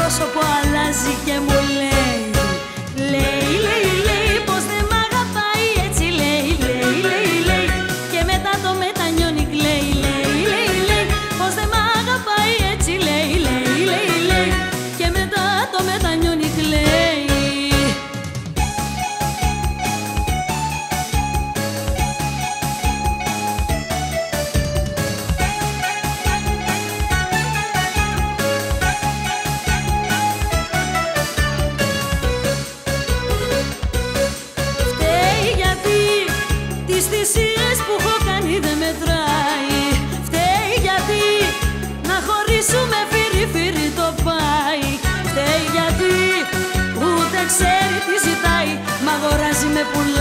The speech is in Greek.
πρόσωπο αλλάζει και μου λέει, λέει πως δεν μ' αγαπάει έτσι, λέει και μετά το μετανιώνει, λέει πως δεν μ' αγαπάει έτσι, λέει και μετά το μετανιώνει, κλαίει. Τις θυσίες που έχω κάνει δεν μετράει. Φταίει γιατί να χωρίσουμε φύρι το πάει. Φταίει γιατί ούτε ξέρει τι ζητάει, μ' αγοράζει με πουλάει.